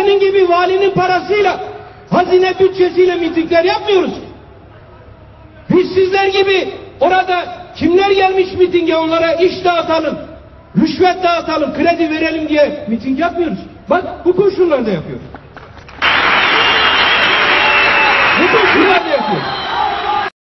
senin gibi valinin parasıyla, hazine bütçesiyle mitingler yapmıyoruz. Biz sizler gibi orada kimler gelmiş mitinge onlara iş dağıtalım, rüşvet dağıtalım, kredi verelim diye miting yapmıyoruz. Bak bu koşullarda yapıyoruz. Bu koşullarda yapıyoruz.